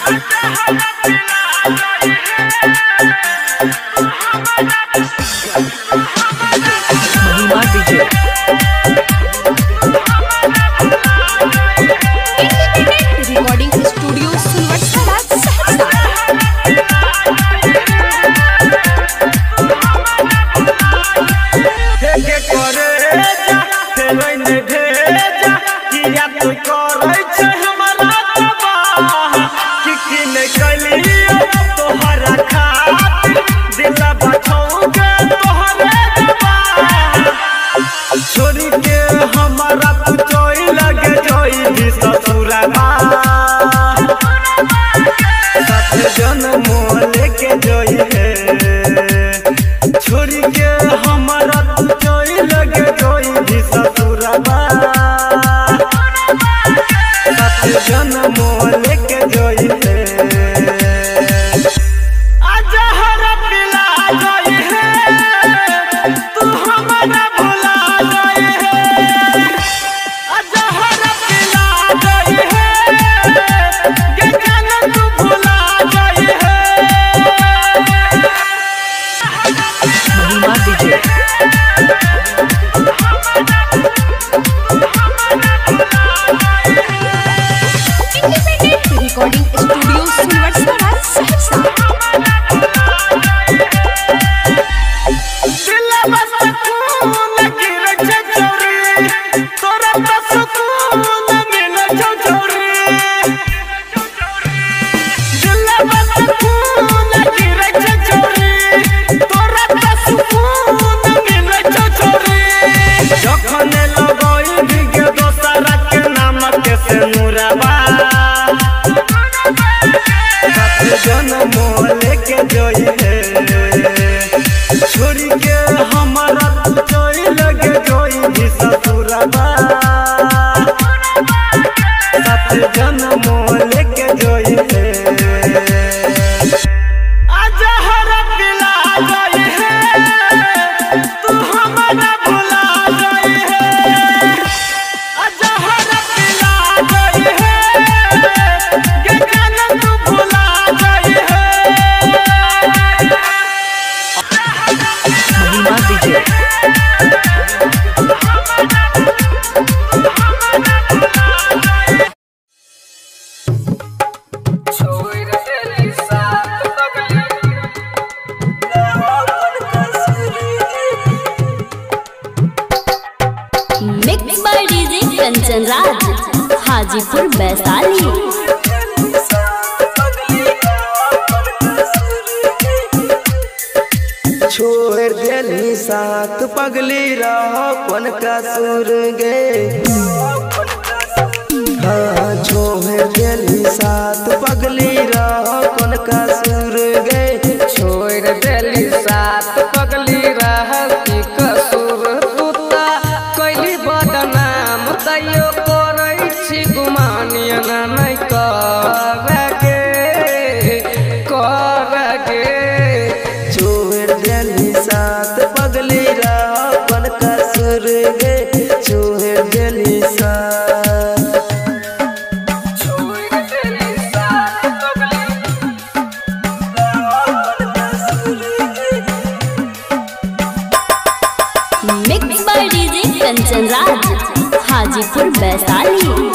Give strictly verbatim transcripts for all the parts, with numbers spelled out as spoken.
महिमा DJ recording studio सुनवटसरा सहरसा। के करे जा फेरै ने भेजा किया तू करै छै हमरा तबाह कि कि ने कलियो तोहरा खातिर दिला बछौके तोहरे दबाह छोड़ी के हमरा तू चोई लगे जोई भी ससुरबा साथ जन्म लेके जोई है छोड़ी के हमरा तू चोई लगे जोई भी ससुरबा साथ जन्म लेके जोई है आजा हरा पिला जोई है तू हमरा भुला जोई है आजा हरा पिला जोई है के जान तू भुला जोई है महिमा डीजे रिकॉर्डिंग स्टूडियो सुनवटसरा सहरसा। दिला बस सुकून गिर छे चोरी तोरा तो सुकून मिल छे चोरी दिला बस सुकून गिर छे चोरी तोरा तो सुकून मिल छे चोरी जखन लगई दिगे दोसरा के नाम के से मुरबा जन्म लेके जोई है छोड़ी के हमरा तू चोई लगे जोई भी ससुरबा साथ जन्म लेके जोई है आजा हरा पिला जोई है तू हमरा भुला जोई है आजा हरा पिला जोई है के जान तू भुला जोई है Mahima DJ mix by DJ Kanchan Raj Hajipur Vaishali. छोड़ देली साथ पगली रहो कौन कसूर गे हाँ छोड़ देली साथ पगली रहो कौन कसूर गे छोड़ देली साथ पगली रह की कसूर तूता कैली बदनाम तैयो करै छी गुमानिया नहीं करगे करगे छोड़ देली साथ पगली रहो कौन कसूर गे छोड़ देली साथ छोड़ देली साथ पगली mix by DJ Kanchan Raj Hajipur Vaishali.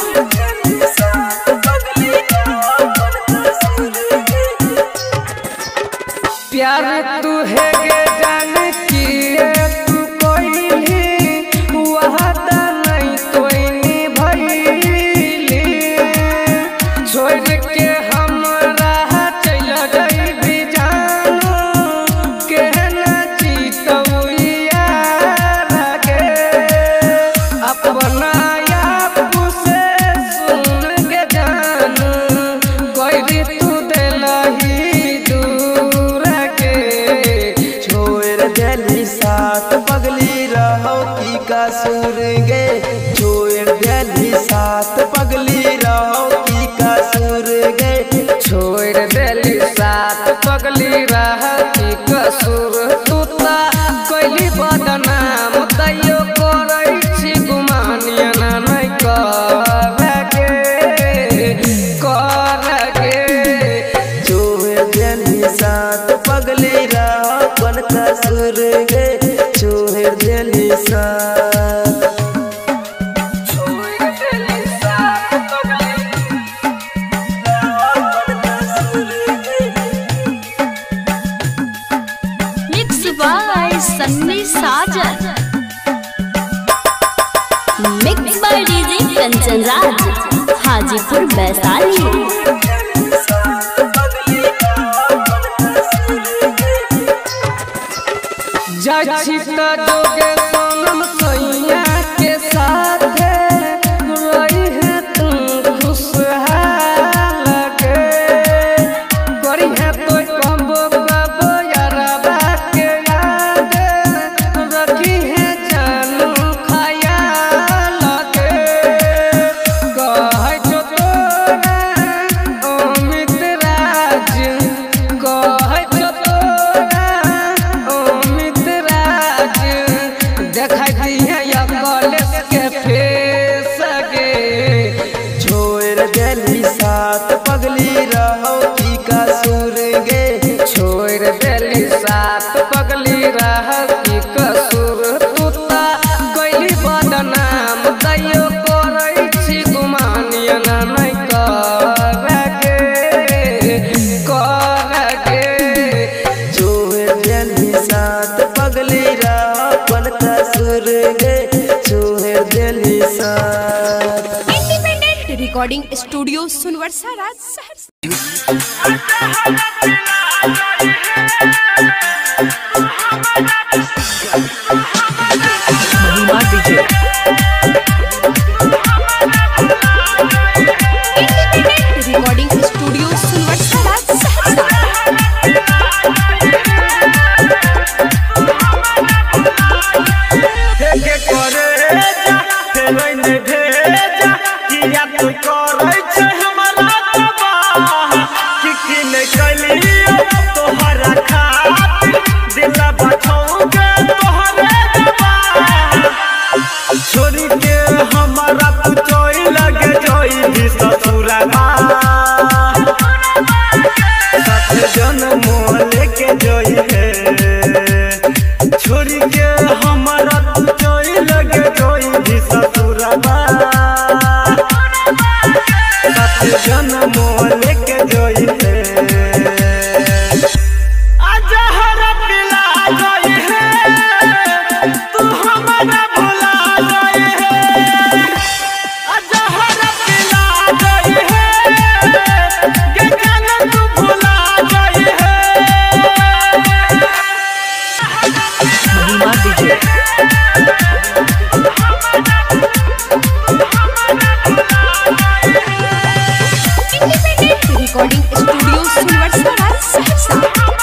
प्यार तू है गे जान किए तू कोई वादा नहीं कोई निभैली छोड़ के हमरा चल जाइबी जानो केहना चीतौया गे अपना आप से सुन के जान गइरी तू देलही दूर के छोड़ देली साथ पगली रहो की कसूर गे छोड़ देली साथ पगली रहो की कसूर गे छोड़ देली साथ पगली रह की कसूर तूता कैली बदनाम तैयो करै छी गुमानिया नहीं करगे करगे साजन। Mix by DJ Kanchan Raj, Hajipur Vaishali. जाची त जोगे सोनम सैया के साथ रही है तुम खुशहाल के करी है तो कबो कबो यारबा के याद रखी है जानू ख्याल के कहे जो तोरा अमित राज कहे जो तोरा अमित राज देखाई है या कॉलेज के फेस गे छोड़ देली साथ पगली रहो की कसूर गे छोड़ देली साथ पगली रह की कसूर तूता गइली बदनाम तैयो करै छी गुमानिया नहीं करगे करगे छोड़ देली साथ पगली रहो अपन कसूर गे छोड़ देली साथ। Independent recording studio Sonbarsa Raj Saharsa. Mahima DJ independent recording studio Sonbarsa Raj Saharsa. के करे जा फेरै ने भेजा किया तू करै छै हमरा तबाह कि कि ने कलियो तोहरा खातिर दिला बछौगे तोहरे दबाह छोरी के हमरा तू चोई लगे जोई भी ससुरबा साथ जन्म लेके जोई है छोरी के हमरा तू चोई लगे जोई भी ससुरबा साथ जन्म लेके जोई है आजा हरा पिला जोई है तू हमरा भुला जोई है आजा हरा पिला जोई है के जान तू भुला जोई है। Mahima DJ independent recording studio Sonbarsa Raj Saharsa.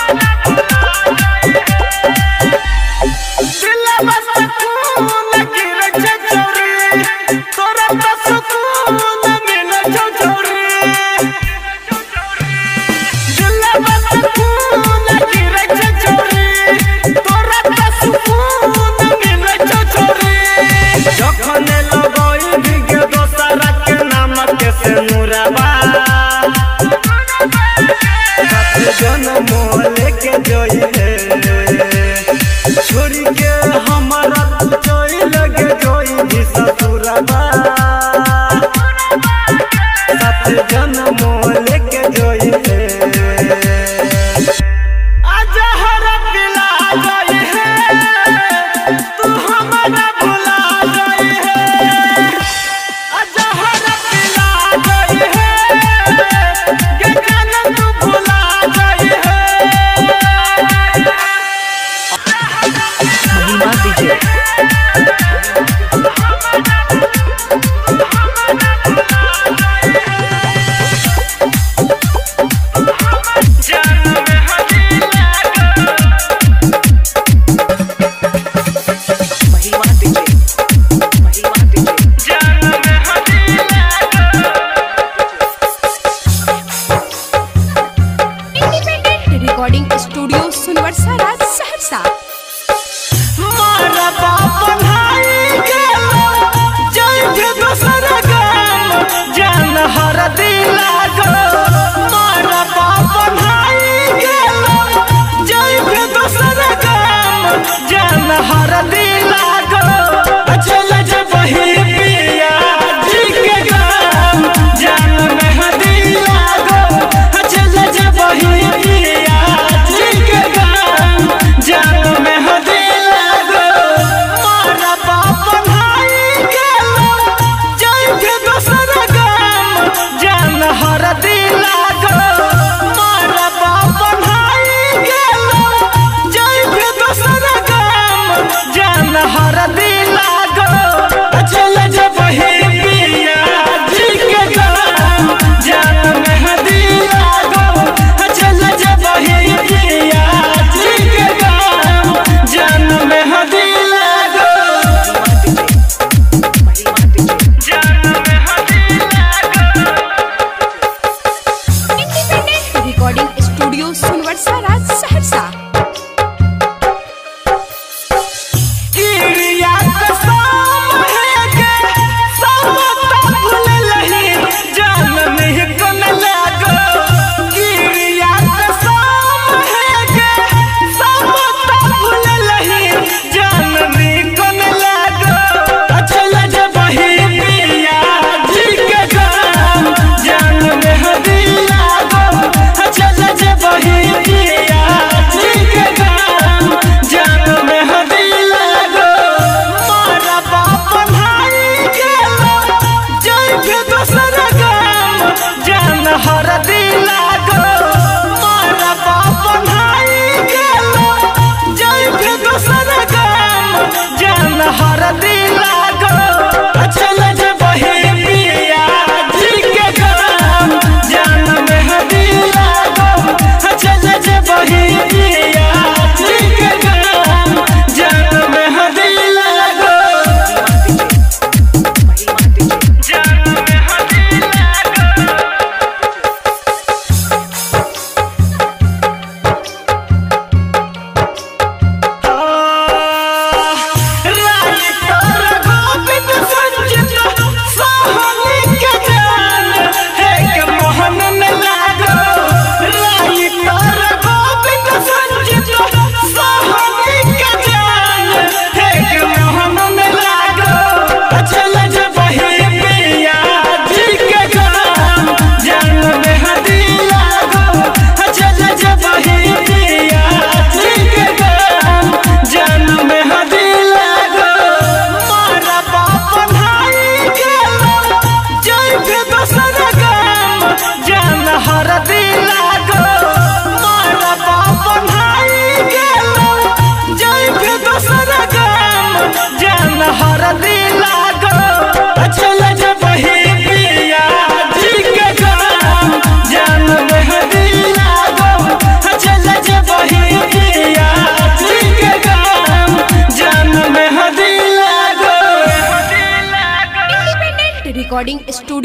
दिल बस सुकून गिर छ चोरी तोरा बस सुकून मिल छ चोरी दिल बस सुकून गिर छ चोरी तोरा बस सुकून मिल छ चोरी जखन लगई बिगे दोसरा के नाम के से मुराबा साथ जन्म लेके जोई है छोरी के हमरा तू चोई लगे जोई भी ससुरबा साथ जन्म लेके जोई है आजा हरा पिला जोई है तू हमरा भुला जोई है आजा हरा पिला जोई है के जान तू भुला जोई है। Mahima DJ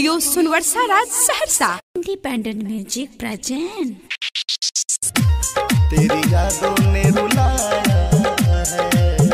studio Sonbarsa Raj Saharsa. Independent music present. तेरी यादों ने रुलाया है,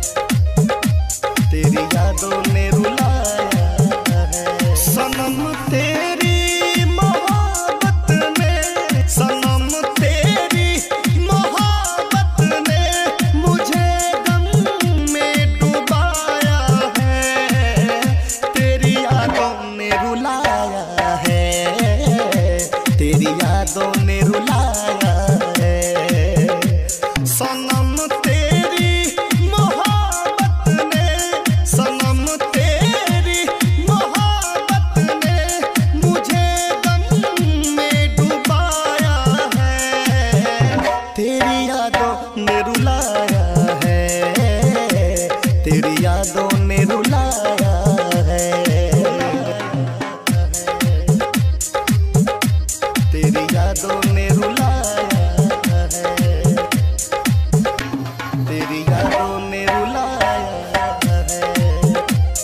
तेरी यादों ने रुलाया है। सनम तेरी मोहब्बत ने, सनम तेरी मोहब्बत ने मुझे गम में डुबाया है। तेरी यादों ने रुलाया है, तेरी यादों ने रुलाया है। सनम तेरी मोहब्बत ने, सनम तेरी मोहब्बत ने मुझे गम में डुबाया है। तेरी यादों ने रुलाया है, तेरी यादों ने रुलाया है। तेरी यादों ने रुलाया है, तेरी यादों ने रुलाया है,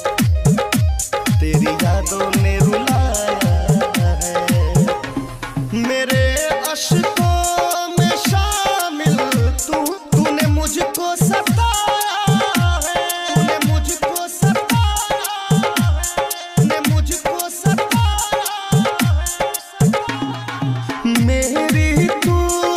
तेरी यादों ने रुलाया है। मेरे अश्कों में शामिल तू, तूने मुझको सताया है, तूने मुझको सताया है, तूने मुझको सताया है। मेरी तू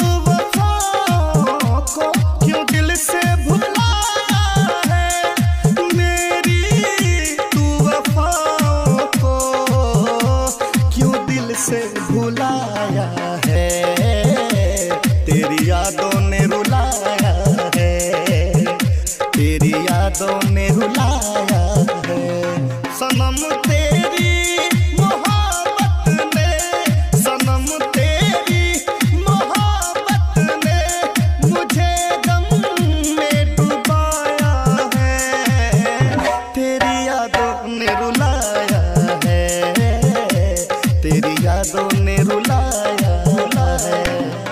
वफाओं को क्यों दिल से भुलाया है, मेरी तू वफाओं को क्यों दिल से भुलाया है। तेरी यादों ने रुलाया है, तेरी यादों ने रुलाया है। सनम तेरी मोहब्बत ने, सनम तेरी मोहब्बत ने मुझे गम में डुबाया है। तेरी यादों ने रुलाया है, तेरी यादों ने रुलाया है,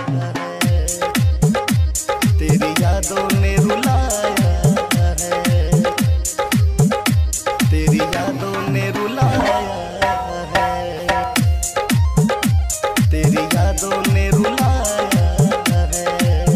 तेरी यादों ने रुलाया है, तेरी यादों ने रुलाया है, तेरी यादों ने रुलाया है।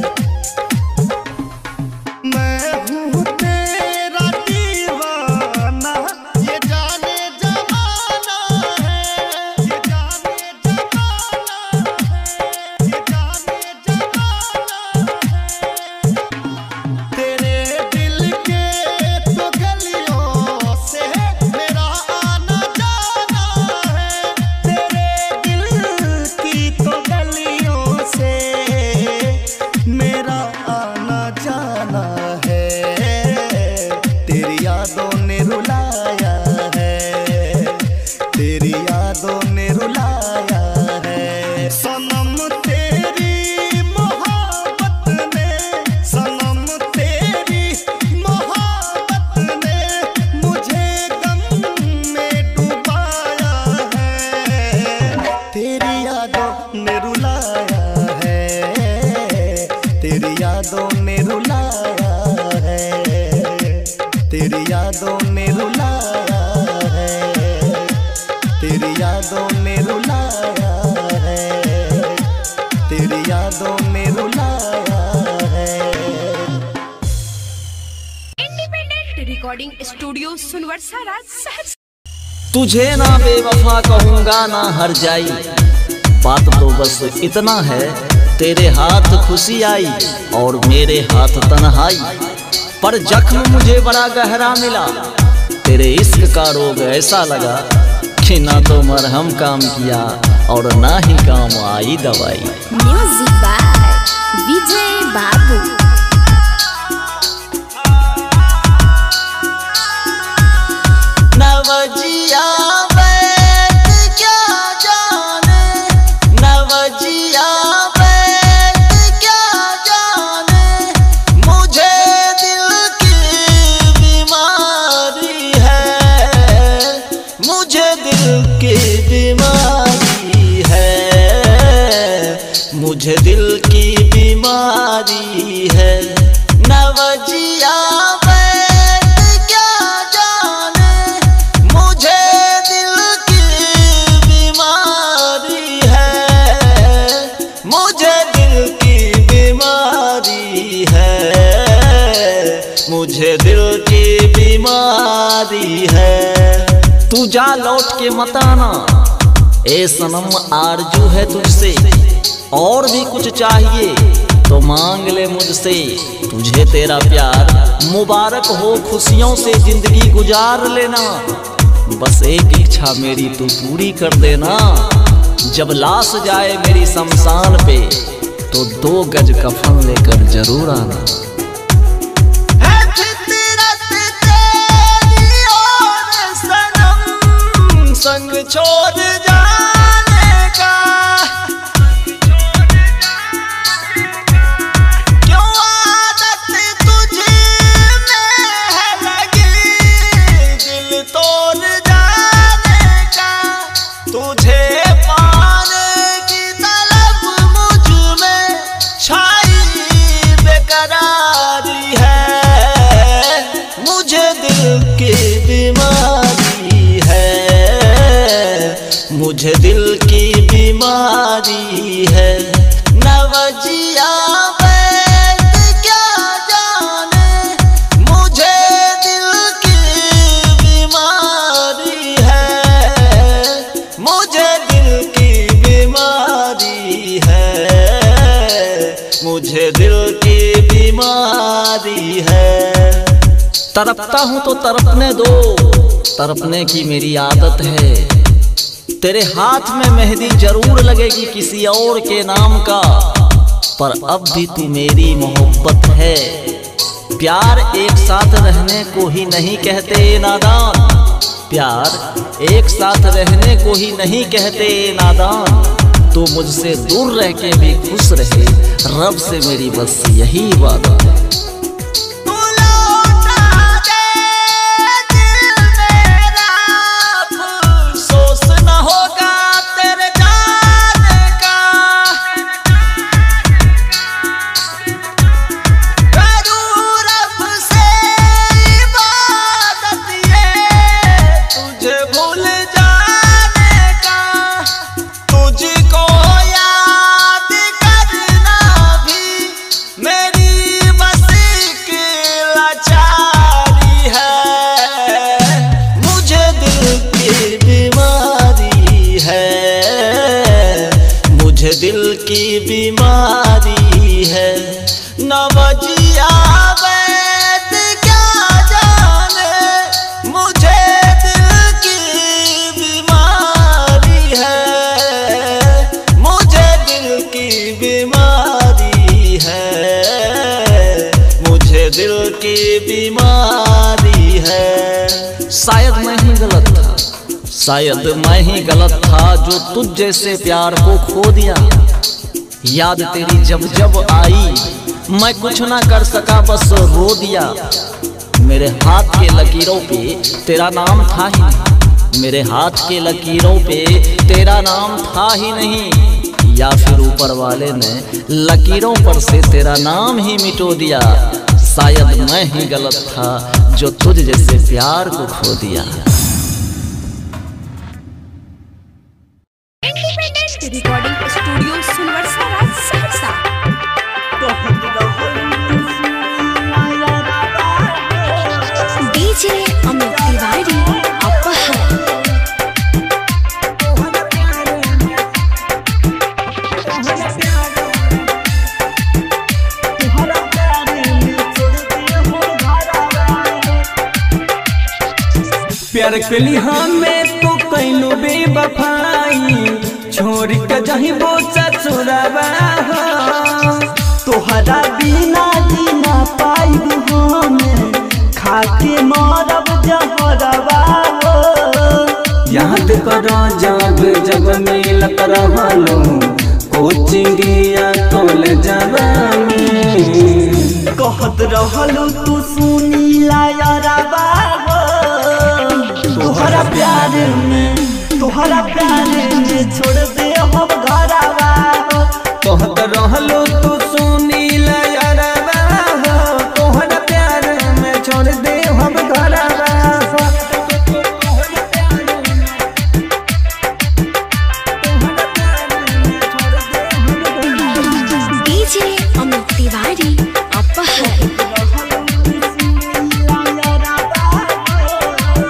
मैं हूँ तेरा दीवाना, ये जाने जमाना है, ये जाने जमाना है, ये जाने जमाना है। तेरे दिल के तो गलियों से मेरा आना जाना है, तेरे दिल की तो गलियों से मेरा आना जाना है। तेरी यादों ने रुलाया है, तेरी यादों ने रुलाया है। सनम तेरी मोहब्बत ने, सनम तेरी मोहब्बत ने मुझे गम में डुबाया है। तेरी यादों ने रुलाया है, तेरी यादों ने रुलाया है, तेरी यादों ने रुलाया है, तेरी यादों ने रुलाया है, तेरी यादों ने रुलाया है। Independent recording studio Sonbarsa Raj Saharsa. तुझे ना बेवफा कहूँगा ना हर जाई, बात तो बस इतना है, तेरे हाथ खुशी आई और मेरे हाथ तन्हाई। पर जख्म मुझे बड़ा गहरा मिला, तेरे इश्क का रोग ऐसा लगा कि ना तो मरहम काम किया और ना ही काम आई दवाई। म्यूजिक बाय विजय बाबू। नवजिया बैठ क्या जाने, नवजिया बैठ क्या जाने, मुझे दिल की बीमारी है, मुझे दिल की बीमारी है, मुझे दिल की बीमारी है। नवजिया बैठ क्या जाने, मुझे दिल की बीमारी है। तू जा लौट के मत आना, ए सनम आरजू है तुझसे, और भी कुछ चाहिए तो मांग ले मुझसे। तुझे तेरा प्यार मुबारक हो, खुशियों से जिंदगी गुजार लेना। बस एक इच्छा मेरी तू पूरी कर देना, जब लाश जाए मेरी शमशान पे तो दो गज कफन लेकर जरूर आना। संग छोड़ जाने का क्यों आदत तुझे में है लगी, दिल तोड़ जाने का। तुझे पाने की तलब मुझ में छाई बेकरारी है, मुझे दिल की बीमारी है, मुझे दिल की बीमारी है। नवजिया वैद क्या जाने, मुझे दिल की बीमारी है, मुझे दिल की बीमारी है, मुझे दिल की बीमारी है। तड़पता हूँ तो तड़पने दो, तड़पने की मेरी आदत है। तेरे हाथ में मेहंदी जरूर लगेगी किसी और के नाम का, पर अब भी तू मेरी मोहब्बत है। प्यार एक साथ रहने को ही नहीं कहते नादान, प्यार एक साथ रहने को ही नहीं कहते नादान। तू मुझसे दूर रह के भी खुश रहे, रब से मेरी बस यही वादा है। दिल की बीमारी है। नवजिया वैद क्या जाने, मुझे दिल की बीमारी है, मुझे दिल की बीमारी है, मुझे दिल की बीमारी है। शायद मैं ही गलत था, शायद मैं ही गलत था जो तुझ जैसे प्यार को खो दिया। याद तेरी जब जब आई मैं कुछ ना कर सका, बस रो दिया। मेरे हाथ के लकीरों पे तेरा नाम था ही नहीं, मेरे हाथ के लकीरों पे तेरा नाम था ही नहीं, या फिर ऊपर वाले ने लकीरों पर से तेरा नाम ही मिटो दिया। शायद मैं ही गलत था जो तुझ जैसे प्यार को खो दिया। Recording studio Sonbarsa Raj Saharsa. DJ Amit Tiwari अपहर। प्यार के लिए हमें तो कैलू बेवफाई, छोड़ के जही बोचा चुरावा हो। तोहरा बिना जीना पाई हमें, खाके मरब जहरवा हो। याद करो जब जब मिलत रहलो कोचिंगिया कॉलेजवा में, कहत रहलो तू सुनीला यारवा हो। तोहरा प्यार में तोहरा प्यार में छोड़ दे हम घरवा हो। कहत रहलो तू सुनीला यारवा हो, तोहरा प्यार में छोड़ दे हम घरवा हो। डीजे अमित तिवारी अपहर।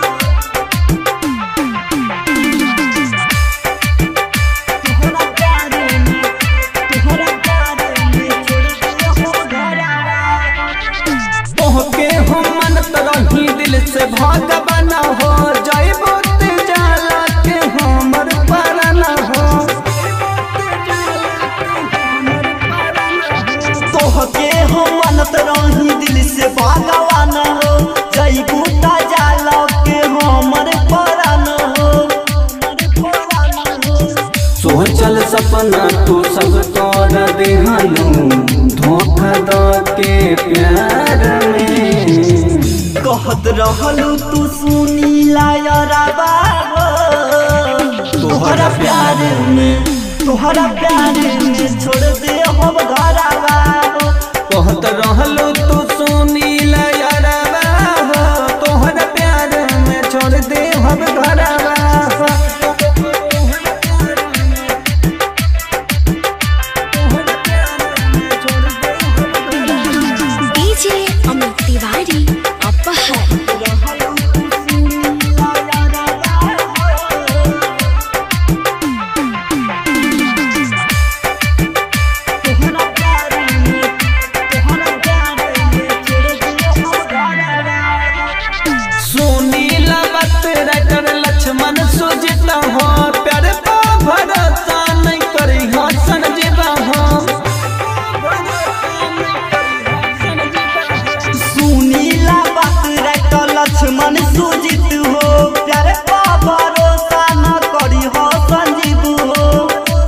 जाना तू सब तोड़ देहनु धोखा द के प्यार में। कहत रहलू तू सुनीला याराबा तोहरा प्यार में तोहरा प्यार में छोड़ दे हम घराबा। कहत रहलू तू सुनीला याराबा तोहरा प्यार में छोड़ दे हम घराबा। डीजे अमित तिवारी अपहर। सुनीला बात राइटर लक्ष्मण सुजित हो प्यार पा भरोसा नहीं करी हो संजीवा हो। सुनीला बात राइटर लक्ष्मण सुजित हो प्यार पा भरोसा न करी हो संजीव हो।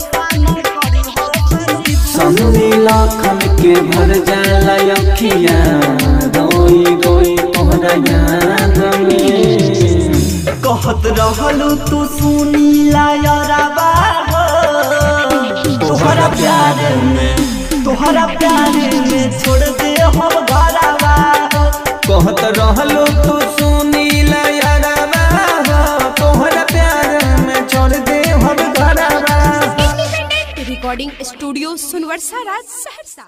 सुनीला खन के भर जाला अखिया रोई रोई तोहरा याद में। कहत रहलू तू सुनीला याराबा तोहरा प्यार में तोहरा प्यार में छोड़ दे हम घराबा। कहत रहलू तू सुनीला याराबा तोहरा प्यार में छोड़ दे हम घराबा। Independent recording studio Sonbarsa Raj Saharsa.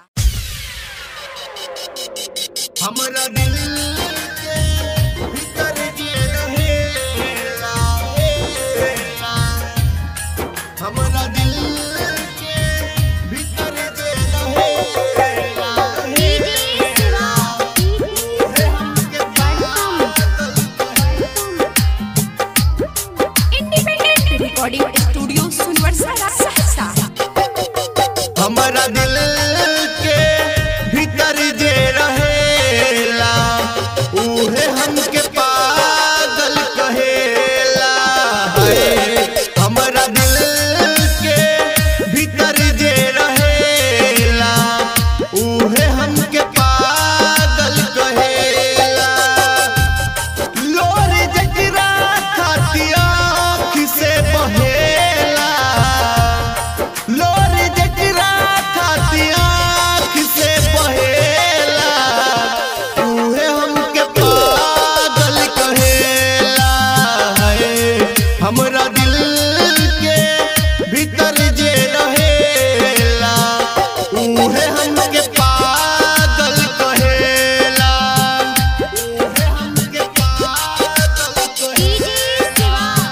हमरा दिल के भीतर जे रहेला हमरा दिल के भीतर जे रहेला independent recording studio Sonbarsa Raj Saharsa. हमरा दिल के भीतर जे रहेला उहे हमके पागल कहेला। हमरा दिल के भीतर जे रहेला उहे हमके पागल कहेला। लोर जकरा खातिर आँख से बहेला लोर जकरा खातिर आँख से बहेला उहे हमके पागल कहेला। हमरा दिल के भीतर जे रहेला उहे हमके पागल कहेला उहे हमके पागल कहेला।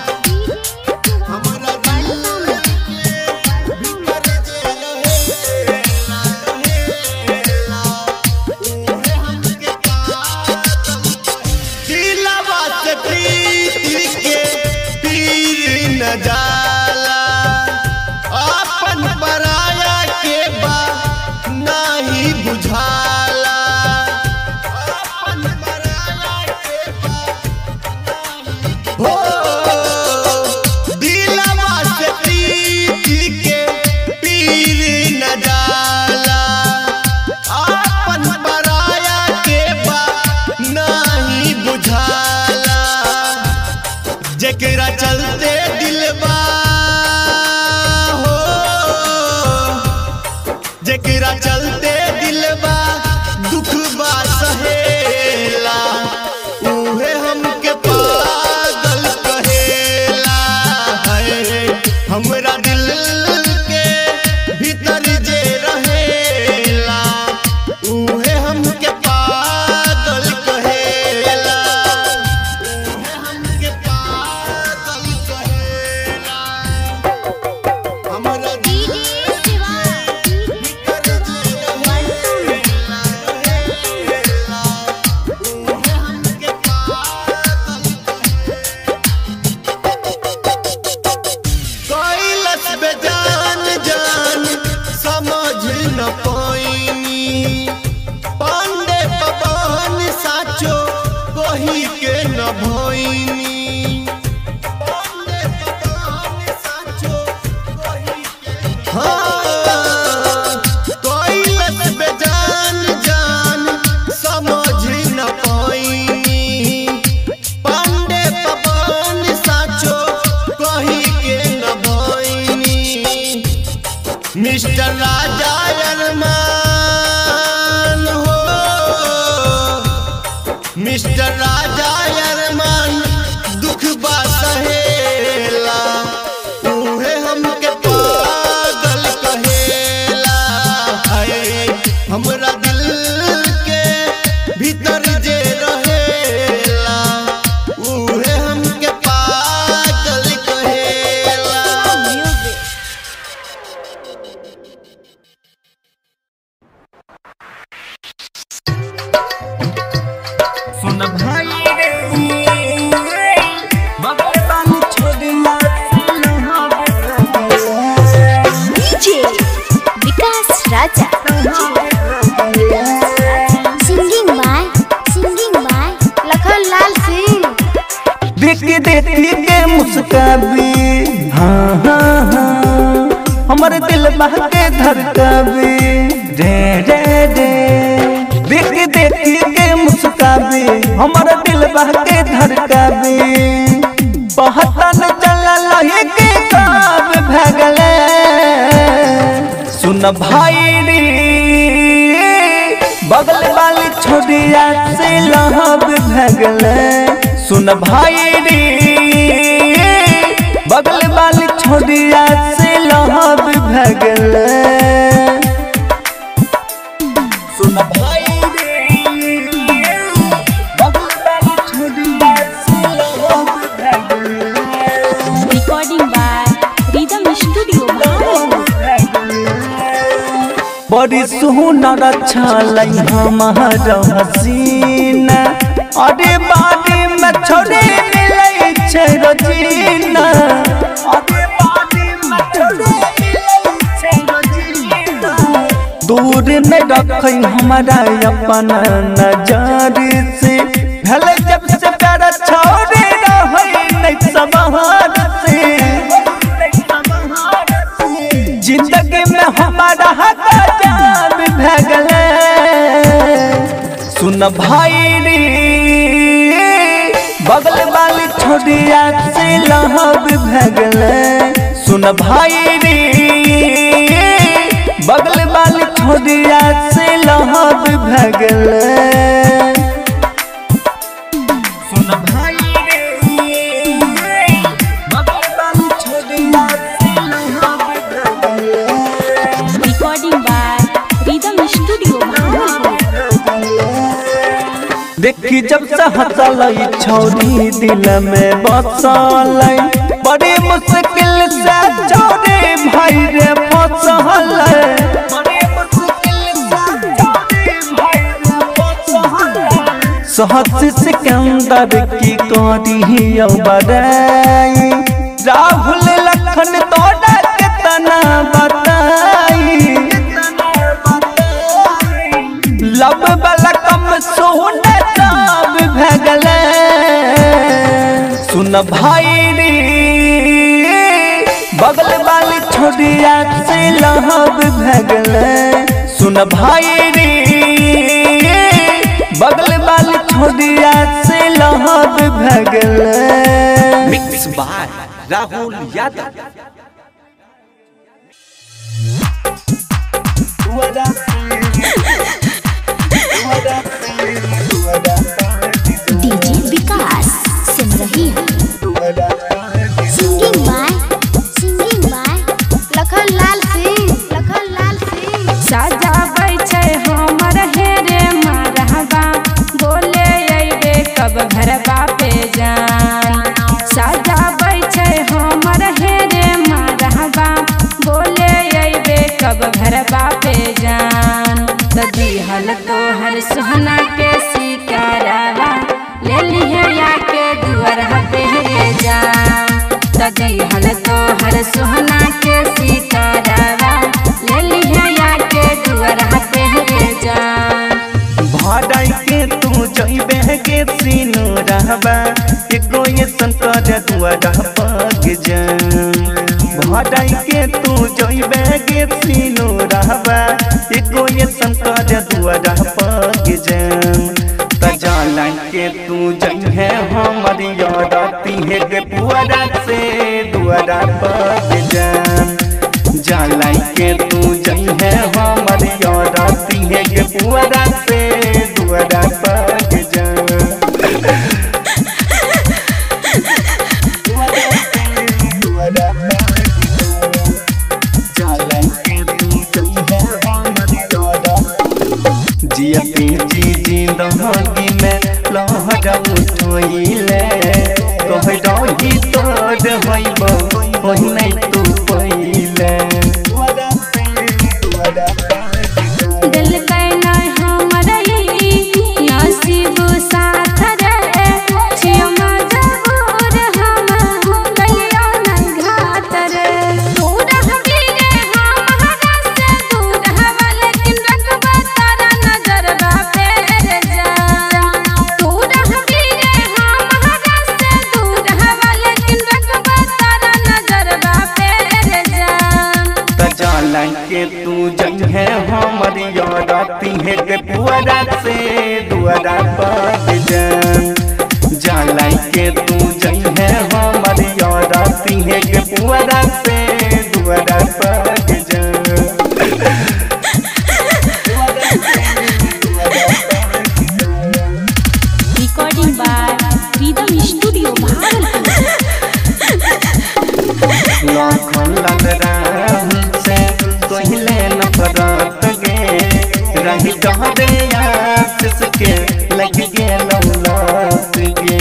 हमरा दिल के भीतर जे रहेला रहेला उहे हमके पागल दिलवा से प्रीति के तीर न जाला अपन पराया के बा नहीं बुझाला अपन पराया के बा हो दिलवा से प्रीति के तीर न जाला अपन पराया के बा नहीं बुझाला। जेकरा चलते दिलबा हो जेकरा चलते दिलबा दुख बा सहेला उहे हमके पागल कहेला। हमरा दिल के भीतर जे रहेला उहे हमके पागल कहेला उहे हमके पागल कहेला। हमरा दिल के भीतर जे रहेला मिस्टर राजा अरमान हो, मिस्टर राजा अरमान दुख बा सहेला, उहे हमके पागल कहेला। हाय हमरा दिल के भीतर जे रहेला, उहे हमके पागल कहेला। सुन भाई रे भगवान छोड़ना DJ Vikas Raja singing by singing by Lakhan Lal Singh. देख देखी के मुस्काबी, हाँ हाँ हाँ हमारे दिल बहके धड़काबी रे रे रे। देख देखी के मुस्काबी हमारा दिल बहके धड़काबी, पता न चलल के कब भगले। सुन भाई रे बगल वाली छोड़िया से लहब भगले। सुन भाई रे बगल वाली छोड़िया से लहब भगले। सुन भाई रिकॉर्डिंग बाय रिदम स्टूडियो। बड़ी सुनर छलै हमारा हसीना, अरे बाड़ी में छोड़े मिलै छै रोजीना, अरे बाड़ी में छोड़े मिलै छै रोजीना। दूर नहीं रखै हमारा अपन नजर से, भले जब से प्यार छोड़े रहै नहीं सबहार से। जिंदगी में हमारा जान भगले। सुन भाई रे बगल वाली छोड़िया से लहब भगले। सुन भाई रे बगल वाली छोड़िया से लहब भगले। सुन भाई रे बगल वाली छोड़िया से लहब भगले। Recording by rhythm studio. देखी जब से हंसल छोरी दिल में बसल, बड़ी मुश्किल से छोरे भाई रे फंसल। सहस सिकंदर की करी बड़ाई, राहुल लखन तोड़ा कितना बताई। लब वाला कम सोने सब भगले। सुन भाई रे बगल वाली छोड़िया से लहब भगले। सुन भाई रे बगल वाली छोड़िया से लहब भगले। Mix by Rahul Yadav. DJ Vikas सुन रही है। Singing by singing by Lakhan Lal Singh Lakhan Lal Singh. सजाबै छै हमर हेरे मरहबा, बोले अइबे कब घरबा पे जान। सजाबै छै हमर हेरे मरहबा, बोले अइबे कब घरबा पे जान। दिहल तोहर सोहना के शिकारवा, ले लिहे आके दुअरहा पे जान। दिहल तोहर सोहना के शिकारवा, ले लिहे आके दुअरहा पे जान। भाड़ाई के तू जइबे के सीनो रहबा, एको ये संकर दुआरा पग जान। भाड़ाई के तू जइबे के सीनो रहबा, एको ये संकर दुआरा पग जान। तजाला के तू जइहे हमारी यादती है के पुअरा से दुआरा पग जान। जाला के तू जई है हमारी औरती है के पुअरा से दुआरा पग जा जिया जी जिंदगी में लहरा उठोइले कह रही तोर होइब होई नहीं तू पहिले दिल कहना हमरा नसीब साथ रे छियो मजबूर हम कहियो नहीं घात रे दूर हमी रे हमरा से दूर हम लेकिन रखबा तारा नजरबा पे रे जा दूर हमी रे हमरा से दूर हम लेकिन रखबा तारा नजरबा पे रे जा त जाला के तू जई है हमारी औरती है के पुअरा से दुआरा पग जा जाला के तू जई है हमारी औरती है के पुअरा से दुआरा पग जा recording by rhythm studio Bhagalpur लाखों लाल राम से कोहिले नफरत गे रही डहरे आशीष के लग गे लौलास गे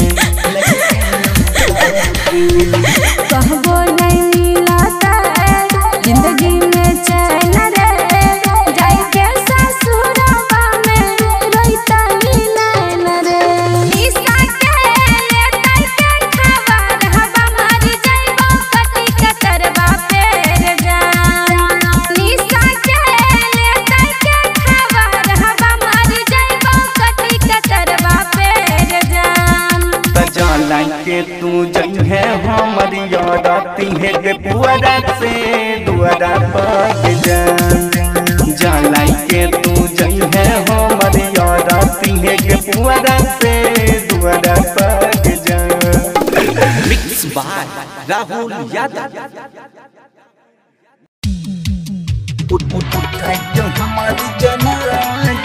कहबो नहीं मिलता जिंदगी में चैन रे जाई के ससुरबा में रोइता मिलन रे निशा के लेता के खबर हवा मारी जाइबो कटी कतरबा पे रे जा निशा के लेता के खबर हवा मारी जाइबो कटी कतरबा पे रे जा त जाला के तू जई है हमारी औरती है के पुअरा से दुआरा पग जा जाला के तू जई है हमारी औरती है के पुअरा से दुआरा पग जा मिक्स बाय राहुल यादव। उठ उठ उठ जो हमारी जना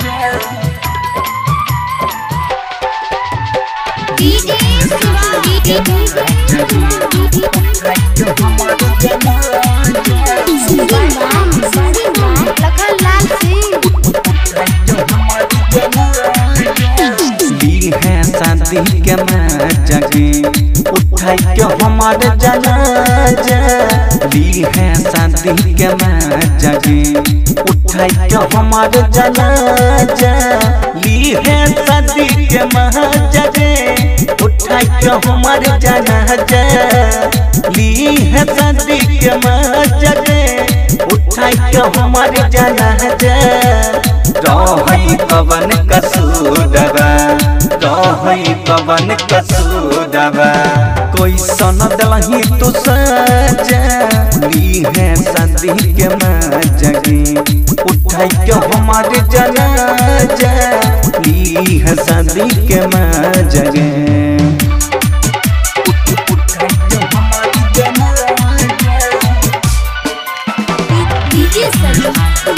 डीजे शिवाजी लखन लाल सिंह ली है शादी के जगे उठाई के हमारे जनाजा ली है शादी के जगे उठाई के हमारे जनाजा ली है शादी के जगे उठाई के हमारे जनाजा ली है शादी के जगे उठाई के हमारे जनाजा रही पवन कसूरबा रही पवन कसूरबा कोई सन दलही तू सजा ली है शादी के जगे उठाई के हमारे जनाजा ली है शादी के जगे DJ Salim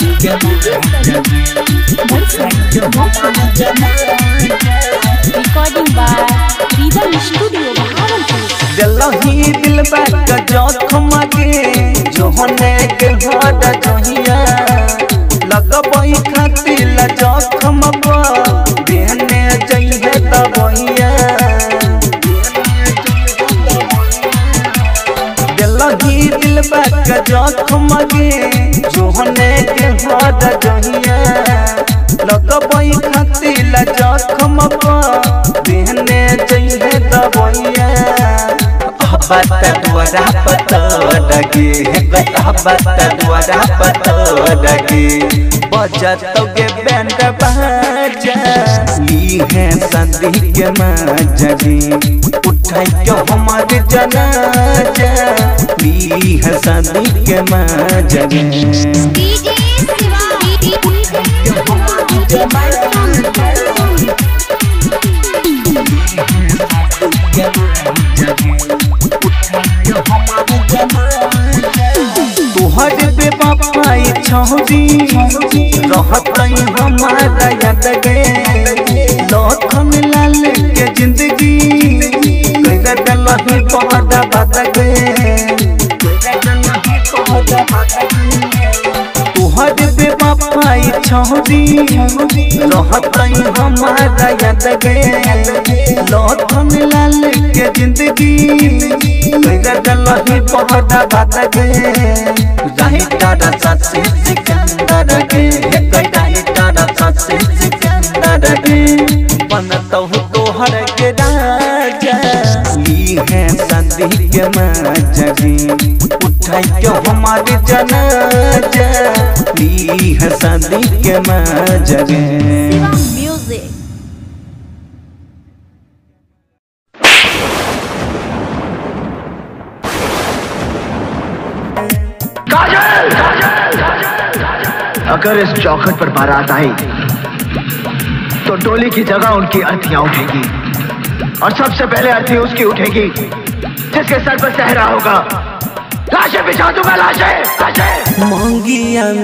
recording by rhythm studio Bhagalpur दिलही दिल बात जोखम के जोहने के होद जोहिया लगबई खातिर जोखम पर देहने जइहे दबइया दिलही दिल बात जोखम के जोहने के होद जोहिया लगबई खातिर जोखम पर देहने जइहे दबइया बता द्वारा पता लगे बता द्वारा पता लगे बजतोगे बैंड बाजा ली है शादी के जगे उठाई के हमारे जनाजा ली है शादी के जगे डीजे शिवाजी तुहर बेवफाई छौ छौरी रहत हमारा याद गे लखन लाल के जिंदगी कैदा दलही पहदा बात गे तुहर बेवफाई छौरी रहत हमारा याद गे लखन लाल के जिंदगी कैदा दलही पहदा बात गे राइटारा सच्ची सिकंदर के राइटारा सच्ची सिकंदर के बनता हूँ तोहर के राजा ली है शादी के मजरी उठाई के हमारे जनाजा ली है शादी के मजरी म्यूजिक अगर इस चौखट पर बारात आई तो डोली की जगह उनकी अर्थियां उठेगी और सबसे पहले अर्थी उसकी उठेगी जिसके सर पर सहरा होगा। लाशें बिछा दूंगा, लाशें लाशें मांगिया